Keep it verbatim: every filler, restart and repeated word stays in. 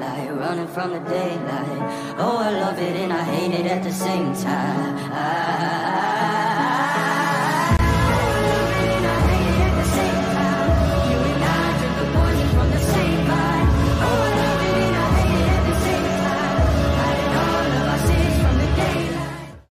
like running from the daylight. Oh, I love it and I hate it at the same time. I